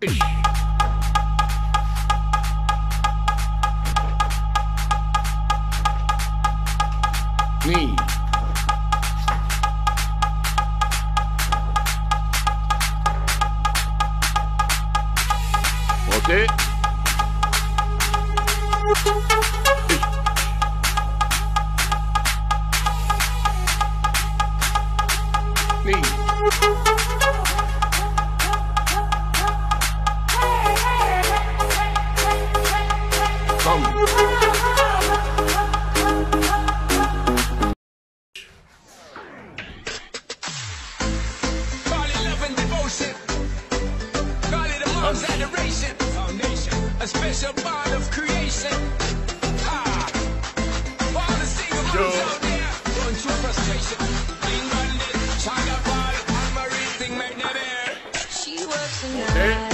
Ish. Knee. Okay. Knee. Thumb. Adoration, foundation, a special bond of creation. All the single moms out there going through frustration. Being banded, child of all, I'm a real thing, make them air. She works the night.